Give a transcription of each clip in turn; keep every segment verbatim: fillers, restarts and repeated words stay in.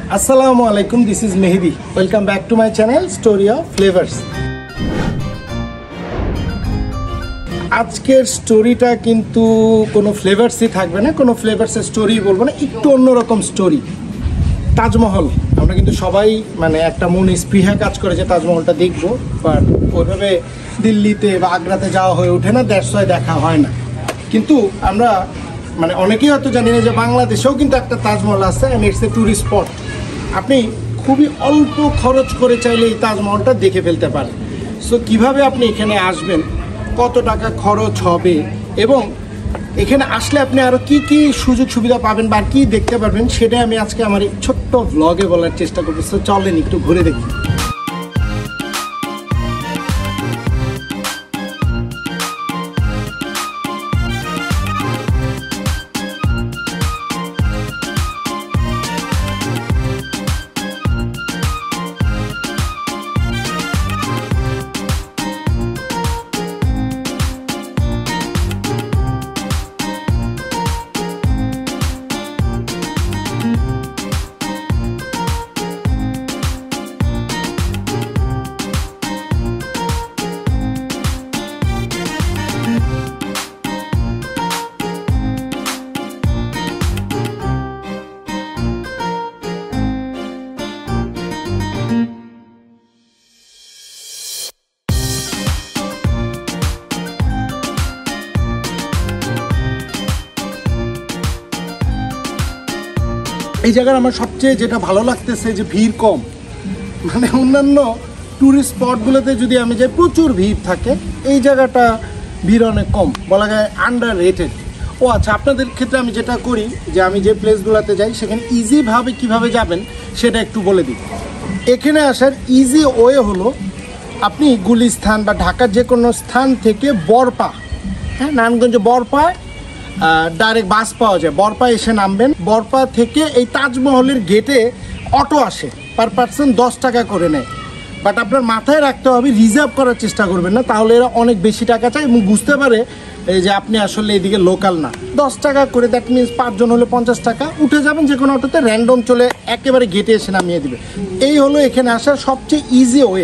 Assalamualaikum, this is Mehdi. Welcome back to my channel, Story of Flavors. আজকের স্টোরিটা কিন্তু কোনো ফ্লেভারসই থাকবে না, কোনো ফ্লেভারসের স্টোরি বলবো না, একটু অন্যরকম স্টোরি। তাজমহল আমরা কিন্তু সবাই মানে একটা মনে স্পৃহা কাজ করে যে তাজমহলটা দেখবো, বাট ওইভাবে দিল্লিতে বা আগ্রাতে যাওয়া হয়ে ওঠে না, দ্যাটস ওয়াই দেখা হয় না। কিন্তু আমরা মানে অনেকেই হয়তো জানি না যে বাংলাদেশেও কিন্তু একটা তাজমহল আছে, and it's a tourist spot. আপনি খুবই অল্প খরচ করে চাইলে এই তাজমহলটা দেখে ফেলতে পারেন। সো কীভাবে আপনি এখানে আসবেন, কত টাকা খরচ হবে, এবং এখানে আসলে আপনি আরও কী কী সুযোগ সুবিধা পাবেন বা কী দেখতে পারবেন, সেটাই আমি আজকে আমার এই ছোট্ট ভ্লগে বলার চেষ্টা করবো। সো চলেন একটু ঘুরে দেখি। এই জায়গার আমার সবচেয়ে যেটা ভালো লাগতেছে যে ভিড় কম। মানে অন্যান্য ট্যুরিস্ট স্পটগুলোতে যদি আমি যাই প্রচুর ভিড় থাকে, এই জায়গাটা ভিড় অনেক কম, বলা যায় আন্ডার রেটেড। ও আচ্ছা, আপনাদের ক্ষেত্রে আমি যেটা করি যে আমি যে প্লেসগুলোতে যাই সেখানে ইজিভাবে কিভাবে যাবেন সেটা একটু বলে দিই। এখানে আসার ইজি ওয়ে হলো আপনি গুলিস্তান বা ঢাকার যে কোনো স্থান থেকে বরপা, হ্যাঁ নারায়ণগঞ্জে বরপায় ডাইরেক্ট বাস পাওয়া যায়, বরপা এসে নামবেন। বরপা থেকে এই তাজমহলের গেটে অটো আসে, পার পার্সন দশ টাকা করে নেয়। বাট আপনার মাথায় রাখতে হবে রিজার্ভ করার চেষ্টা করবেন না, তাহলে এরা অনেক বেশি টাকা চায় এবং বুঝতে পারে এই যে আপনি আসলে এদিকে লোকাল না। দশ টাকা করে, দ্যাট মিনস পাঁচজন হলে পঞ্চাশ টাকা, উঠে যাবেন যে কোনো অটোতে, র্যান্ডম চলে একেবারে গেটে এসে নামিয়ে দিবে। এই হলো এখানে আসার সবচেয়ে ইজি ওয়ে।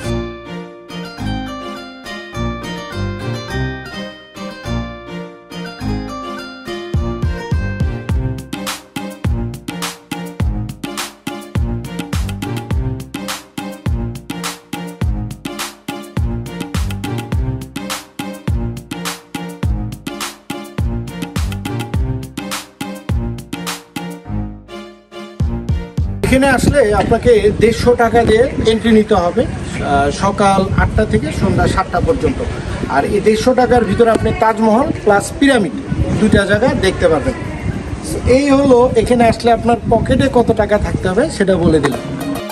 এখানে আসলে আপনাকে দেড়শো টাকা দিয়ে এন্ট্রি নিতে হবে সকাল আটটা থেকে সন্ধ্যা সাতটা পর্যন্ত। আর এই দেড়শো টাকার ভিতরে আপনি তাজমহল প্লাস পিরামিড দুইটা জায়গা দেখতে পাবেন। এই হলো এখানে আসলে আপনার পকেটে কত টাকা থাকতে হবে সেটা বলে দিলাম।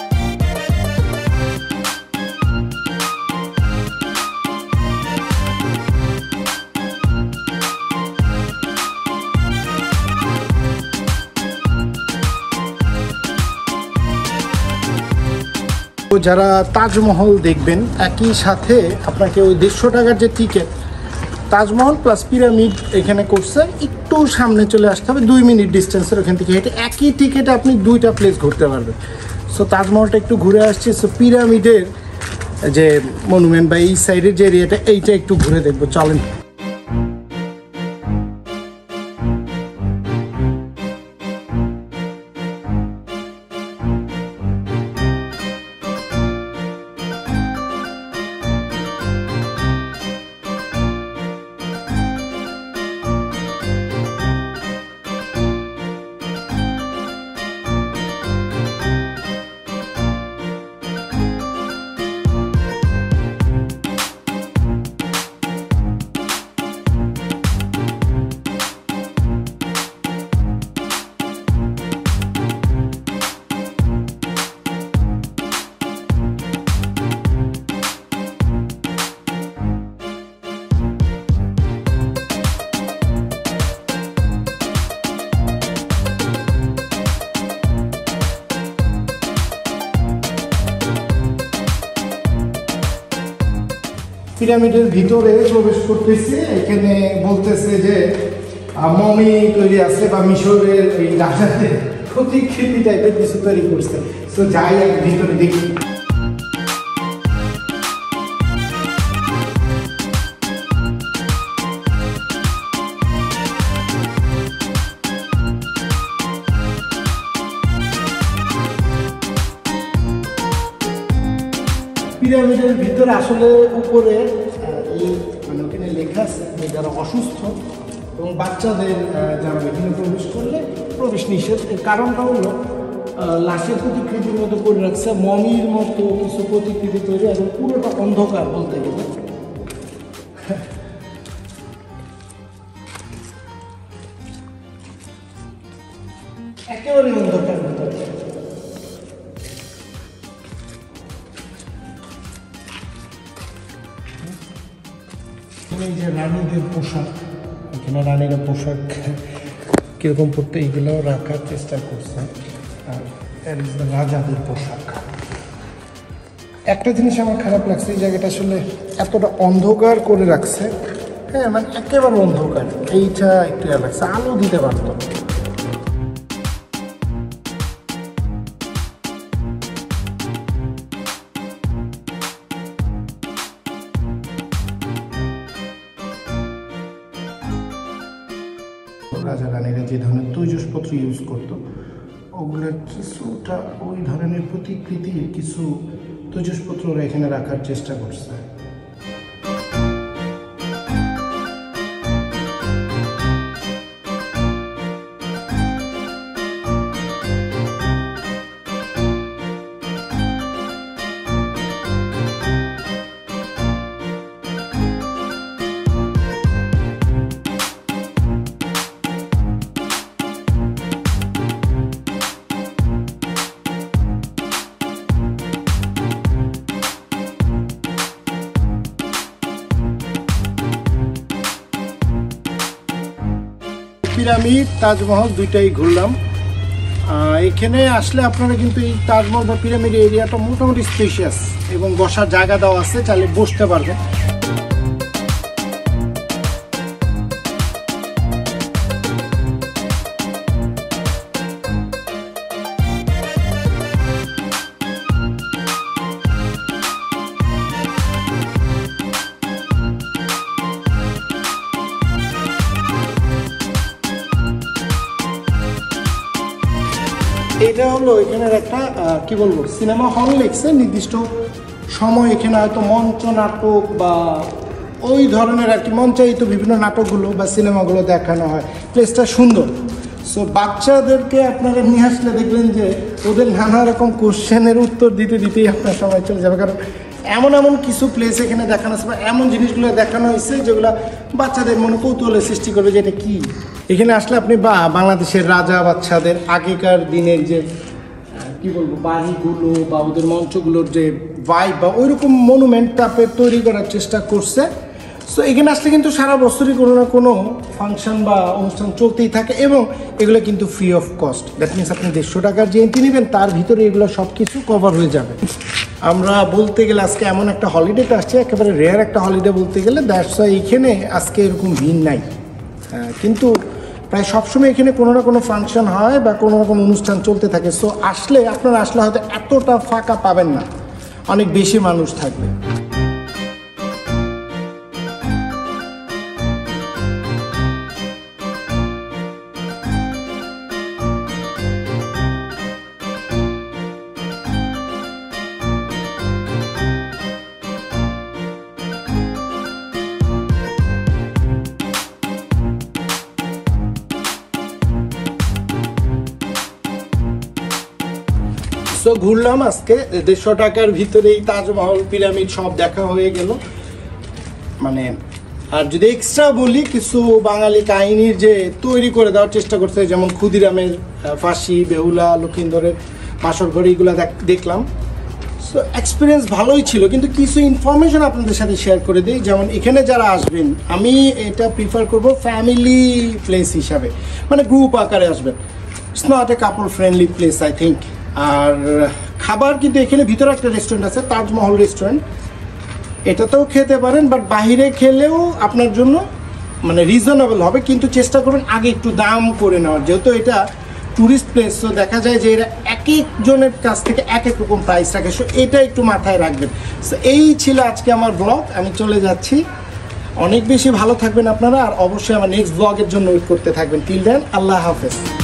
যারা তাজমহল দেখবেন একই সাথে আপনাকে ওই দেড়শো টাকার যে টিকিট, তাজমহল প্লাস পিরামিড এখানে করছে, একটু সামনে চলে আসতে হবে, দুই মিনিট ডিস্টেন্সের ওখান থেকে হেঁটে একই টিকিটে আপনি দুইটা প্লেস ঘুরতে পারবেন। সো তাজমহলটা একটু ঘুরে আসছে, সো পিরামিডের যে মনুমেন্ট বা এই সাইডের যে এরিয়াটা, এইটা একটু ঘুরে দেখবো, চলেন। পিরামিডের ভিতরে প্রবেশ করতেছি। এখানে বলতেছে যে মমি তৈরি আছে বা মিশরের এই ডাকাতে প্রতিকৃতি টাইপের কিছু তৈরি করছে। তো যাই এক ভিতরে দেখি। পিরামিডের ভিতরে আসলে উপরে এই মানে ওখানে লেখা আছে যারা অসুস্থ এবং বাচ্চাদের যারা এখানে প্রবেশ করলে প্রবেশ নিষেধ। এর কারণটা হলো লাশের প্রতিকৃতির মতো করে রাখছে, মমির মতো কিছু প্রতিকৃতি তৈরি এবং পুরোটা অন্ধকার বলতে গেলে। একেবারে অন্ধকার ভিতরে। এই যে রানীদের পোশাক, এখানে রানীরা পোশাক কিরকম পড়তে এইগুলো রাখার চেষ্টা করছে। আর রাজাদের পোশাক। একটা জিনিস আমার খারাপ লাগছে, এই জায়গাটা আসলে এতটা অন্ধকার করে রাখছে। হ্যাঁ, মানে একেবারে অন্ধকার, এইটা একটু লাগছে, আলো দিতে পারতো। রাজা রানীরা যে ধরনের তৈজসপত্র ইউজ করতো ওগুলোর কিছুটা ওই ধরনের প্রতিকৃতির কিছু তৈজসপত্র ওরা এখানে রাখার চেষ্টা করছে। পিরামিড, তাজমহল দুইটাই ঘুরলাম। এখানে আসলে আপনারা কিন্তু এই তাজমহল বা পিরামিড এরিয়াটা মোটামুটি স্পেশিয়াস এবং বসার জায়গা দেওয়া আছে, চাইলে বসতে পারবেন। এটা হলো এখানের একটা কি বলবো সিনেমা হল লেগছে, নির্দিষ্ট সময় এখানে হয়তো মঞ্চ নাটক বা ওই ধরনের আর কি মঞ্চায়িত বিভিন্ন নাটকগুলো বা সিনেমাগুলো দেখানো হয়। প্লেসটা সুন্দর। সো বাচ্চাদেরকে আপনারা নিয়ে আসলে দেখবেন যে ওদের নানা রকম কোশ্চেনের উত্তর দিতে দিতেই আপনার সময় চলে যাবে, কারণ এমন এমন কিছু প্লেস এখানে দেখানো আছে বা এমন জিনিসগুলো দেখানো হয়েছে যেগুলো বাচ্চাদের মনে কৌতূহলের সৃষ্টি করবে যে এটা কী। এখানে আসলে আপনি বা বাংলাদেশের রাজা বাচ্চাদের আগেকার দিনের যে কি বলবো বাড়িগুলো বা ওদের মঞ্চগুলোর যে ভাইব বা ওইরকম মনুমেন্ট টাইপের তৈরি করার চেষ্টা করছে। সো এখানে আসলে কিন্তু সারা বছরই কোনো না কোনো ফাংশন বা অনুষ্ঠান চলতেই থাকে এবং এগুলো কিন্তু free of cost. That means আপনি দেড়শো টাকার যে এন্ট্রি নেবেন তার ভিতরে এগুলো সব কিছু কভার হয়ে যাবে। আমরা বলতে গেলে আজকে এমন একটা হলিডেতে আসছি, একেবারে রেয়ার একটা হলিডে বলতে গেলে, দ্যাটস ওয়াই এইখানে আজকে এরকম ভিড় নাই। কিন্তু প্রায় সবসময় এখানে কোনো না কোনো ফাংশন হয় বা কোনো না কোনো অনুষ্ঠান চলতে থাকে। সো আসলে আপনারা আসলে হয়তো এতটা ফাঁকা পাবেন না, অনেক বেশি মানুষ থাকবে। সো ঘুরলাম আজকে দেড়শো টাকার ভিতরেই তাজমহল, পিরামিড সব দেখা হয়ে গেল। মানে আর যদি এক্সট্রা বলি, কিছু বাঙালি কাহিনীর যে তৈরি করে দেওয়ার চেষ্টা করছে, যেমন ক্ষুদিরামের ফাঁসি, বেহুলা, লক্ষিন্দরের বাসর ঘর, এইগুলো দেখলাম। সো এক্সপিরিয়েন্স ভালোই ছিল, কিন্তু কিছু ইনফরমেশন আপনাদের সাথে শেয়ার করে দিই। যেমন এখানে যারা আসবেন, আমি এটা প্রিফার করব ফ্যামিলি প্লেস হিসাবে, মানে গ্রুপ আকারে আসবেন। It's not a couple friendly place I think. আর খাবার কিন্তু এখানে ভিতরে একটা রেস্টুরেন্ট আছে, তাজমহল রেস্টুরেন্ট, এটাতেও খেতে পারেন, বাট বাইরে খেলেও আপনার জন্য মানে রিজনেবল হবে, কিন্তু চেষ্টা করবেন আগে একটু দাম করে নেওয়ার, যেহেতু এটা ট্যুরিস্ট প্লেস, তো দেখা যায় যে এরা এক একজনের কাছ থেকে এক এক রকম প্রাইস রাখে। সো এটা একটু মাথায় রাখবেন। সো এই ছিল আজকে আমার ব্লগ, আমি চলে যাচ্ছি। অনেক বেশি ভালো থাকবেন আপনারা, আর অবশ্যই আমার নেক্সট ব্লগের জন্য ওয়েট করতে থাকবেন। টিল দেন, আল্লাহ হাফেজ।